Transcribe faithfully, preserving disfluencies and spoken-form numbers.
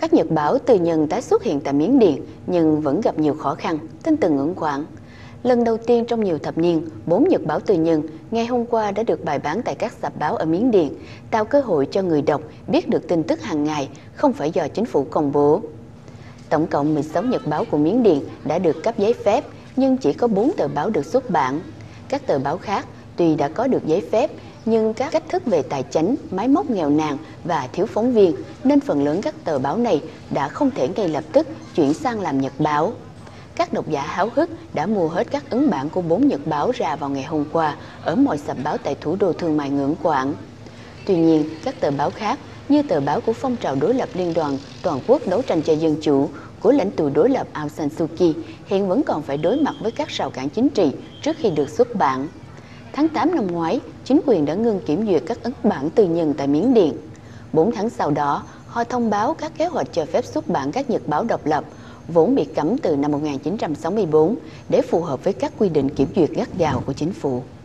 Các nhật báo tư nhân tái xuất hiện tại Miến Điện nhưng vẫn gặp nhiều khó khăn, tin từ ngưỡng quản. Lần đầu tiên trong nhiều thập niên, bốn nhật báo tư nhân ngày hôm qua đã được bày bán tại các rạp báo ở Miến Điện, tạo cơ hội cho người đọc biết được tin tức hàng ngày, không phải do chính phủ công bố. Tổng cộng mười sáu nhật báo của Miến Điện đã được cấp giấy phép, nhưng chỉ có bốn tờ báo được xuất bản. Các tờ báo khác tuy đã có được giấy phép, nhưng các cách thức về tài chính, máy móc nghèo nàn và thiếu phóng viên, nên phần lớn các tờ báo này đã không thể ngay lập tức chuyển sang làm nhật báo. Các độc giả háo hức đã mua hết các ấn bản của bốn nhật báo ra vào ngày hôm qua ở mọi rạp báo tại thủ đô thương mại Ngưỡng Quảng. Tuy nhiên, các tờ báo khác như tờ báo của phong trào đối lập Liên đoàn Toàn quốc đấu tranh cho dân chủ của lãnh tụ đối lập Aung San Suu Kyi hiện vẫn còn phải đối mặt với các rào cản chính trị trước khi được xuất bản. Tháng tám năm ngoái, chính quyền đã ngưng kiểm duyệt các ấn bản tư nhân tại Miến Điện. Bốn tháng sau đó, họ thông báo các kế hoạch cho phép xuất bản các nhật báo độc lập, vốn bị cấm từ năm một nghìn chín trăm sáu mươi tư để phù hợp với các quy định kiểm duyệt gắt gao của chính phủ.